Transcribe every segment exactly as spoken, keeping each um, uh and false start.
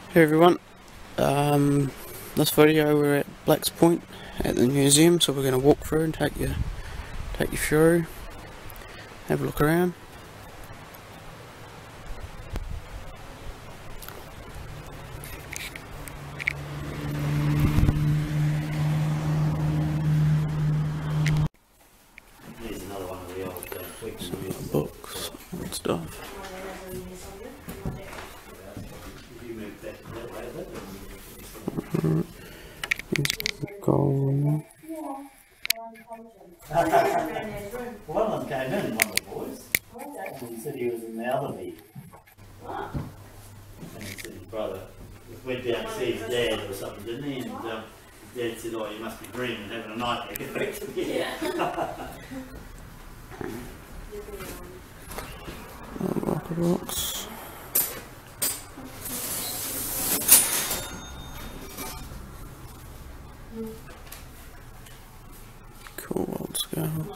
Hey everyone, um, this video we're at Black's Point at the museum, so we're going to walk through and take you, take you through, have a look around. Here's another one of the old uh, Some books and stuff. Gold. One of them came in, one of the boys, and he said he was in the other meeting. And he said his brother went down to see his dad or something, didn't he? And um, his dad said, "Oh, you must be dreaming, having a nightmare, get back to the Yeah. Rocket rocks. Cool old scales.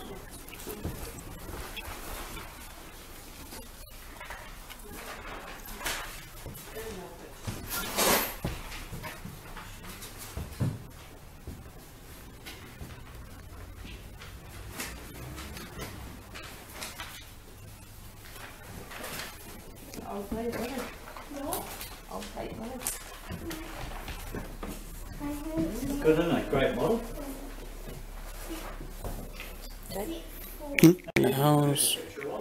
I'll play it later. No. I'll play it later. Good, isn't it? Great model. Hmm? The house.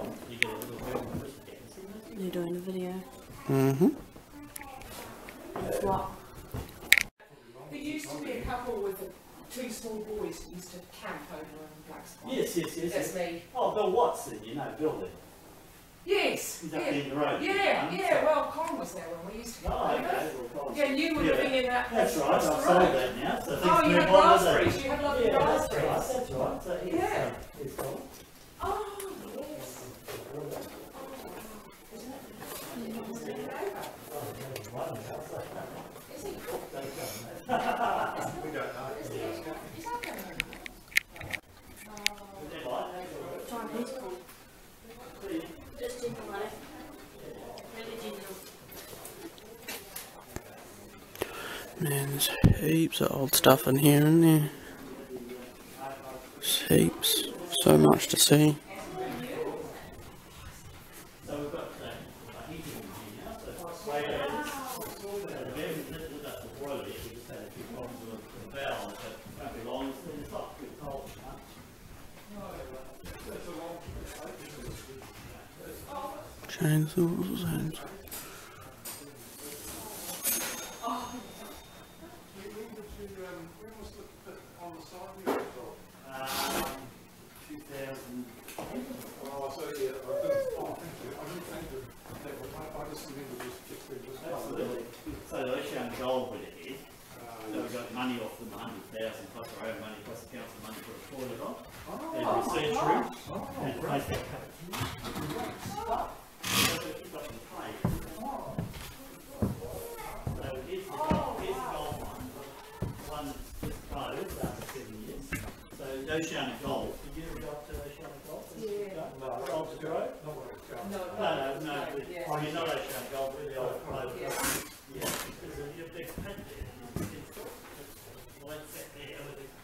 You're doing a video. Mm-hmm. That's what? There used to be a couple with the two small boys who used to camp over in Black's Point. Yes, yes, yes. That's yes. me. Oh, Bill Watson, you know, Bill there. Yes. He's up yeah. there in the road. Yeah, Um, yeah. Well, Colin was there when we used to. Oh, camp. okay. Well, Colin's- Yeah, and you were Yeah, living in that. That's right, I've that's sold right. that now. So Oh, things you move had on, don't they? raspberries. You had lovely Yeah, that's raspberries. right, that's right. So here's, Yeah. uh, here's Colin. Oh, yes. Is he? We don't know. Is he? Is that going on? Is that right? Chinese called. Just digital life. Really digital. Man, there's heaps of old stuff in here, isn't there? There's heaps. So much to see. So we've got uh, a heating machine now, so radiators. So the very little bit of the boiler, we just had a few problems with the valve, but won't be long, it's not too cold. Chainsaws and... Um, two thousand. Oh, so yeah, I didn't, oh, thank you. I didn't think that, that was, I, I just remember this fixing this. Absolutely. So they're showing gold with it is. Uh, So we got money off them, one hundred thousand plus our own money plus the council money for a toilet on. oh, And research room. oh, And place that cut. So it's up in play. So here's the gold, here's the gold one. The one that's just closed after seven years. So Oceanic Gold. Did you ever go up to Oceanic Gold? Yeah. No, Gold to grow? not what it's got. No, No, no, no. Yeah. Oh, you're not Oceanic Gold, we're the old club. Yeah. Yeah, because of your big pit there. Well, it's set there with it.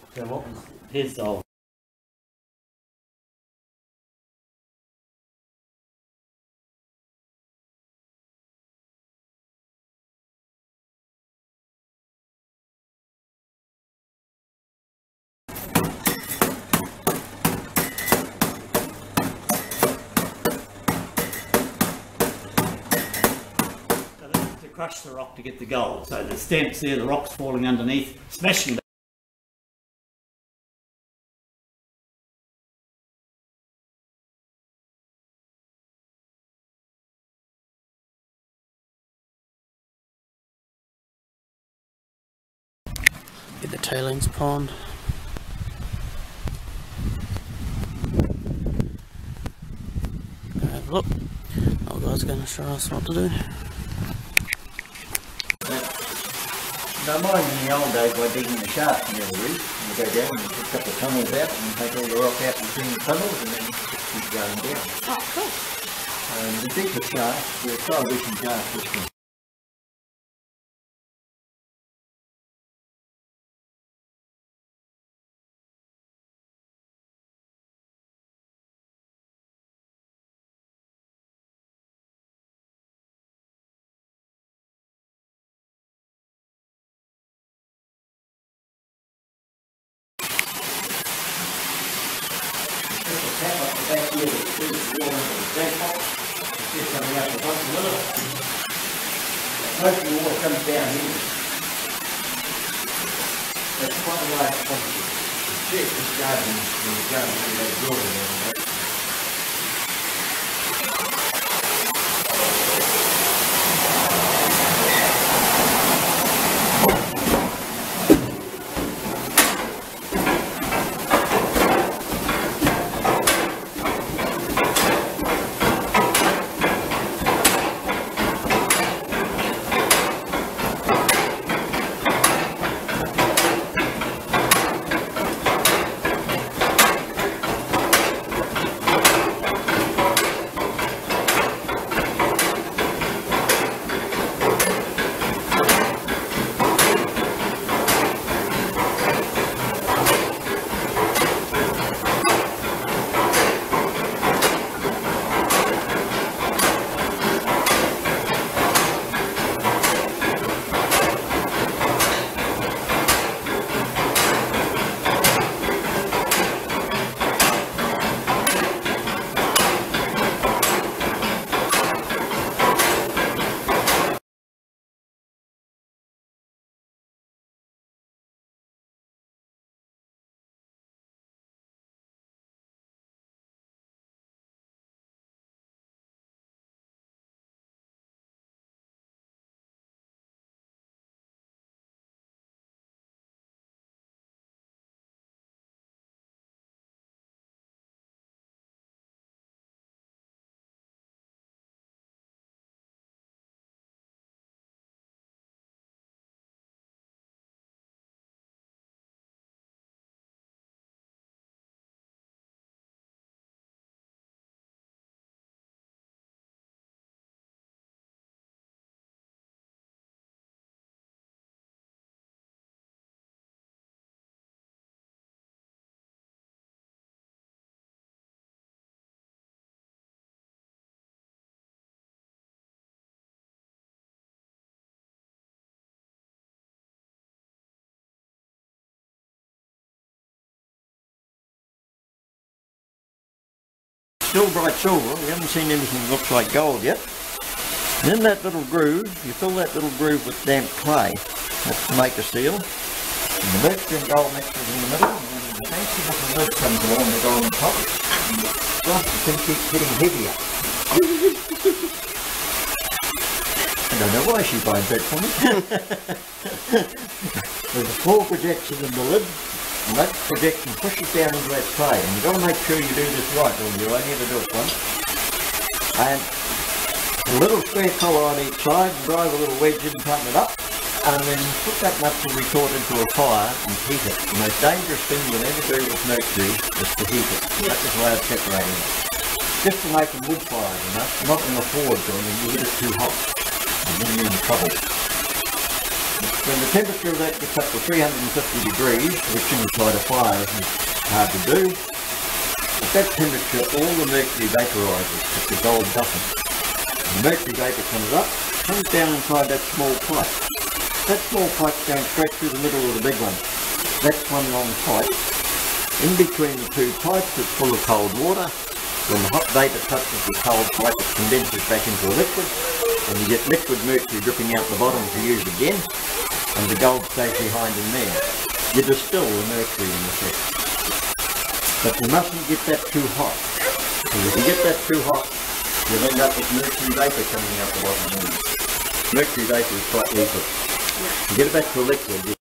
So what was his old? Crush the rock to get the gold. So the stamps there, the rock's falling underneath, smashing the get the tailings pond. Go have a look. Our guy's going to show us what to do. Now mine in the old days by digging the shaft near the reef, and you go down and put a couple of tunnels out and take all the rock out between the tunnels and then just keep going down. Oh, cool. Um, the deeper shaft, the prohibition shaft was from back here, the water into the tank box. It's coming out the bottom of it. Most of the water comes down here. That's quite a large quantity. Check this garden when you go through that building and all that. Still bright silver, we haven't seen anything that looks like gold yet. And in that little groove, you fill that little groove with damp clay. That's to make a seal. And the mercury and gold mixture in the middle, and then the fancy little lid comes along the gold on top. And the glass can keep getting heavier. I don't know why she finds that for me. There's a small projection in the lid. And that projection pushes down into that clay, and you've got to make sure you do this right, or you only ever do it once. And a little square collar on each side, and drive a little wedge in and tighten it up, and then put that nut to retort into a fire and heat it. The most dangerous thing you'll ever do with mercury is to heat it. That's the way of separating it. Just to make a wood fire, you know, not in a forge or when you hit it too hot, and then you're in trouble. It's when the temperature of that gets up to three hundred fifty degrees, which inside a fire isn't hard to do, at that temperature all the mercury vaporises, but the gold doesn't. The mercury vapour comes up, comes down inside that small pipe. That small pipe's going straight through the middle of the big one. That's one long pipe. In between the two pipes it's full of cold water. When the hot vapour touches the cold pipe it condenses back into a liquid, and you get liquid mercury dripping out the bottom to use again, and the gold stays behind in there. You distill the mercury in effect. But you mustn't get that too hot, because if you get that too hot you'll end up with mercury vapour coming out the bottom. Mercury vapour is quite lethal. You get it back to a liquid,